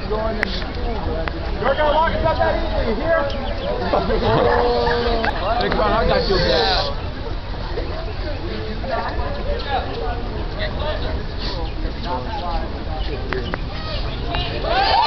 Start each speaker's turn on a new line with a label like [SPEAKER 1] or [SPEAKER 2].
[SPEAKER 1] You're gonna lock us up that easily, you hear?
[SPEAKER 2] Hey, come on, I got you.
[SPEAKER 1] Get closer.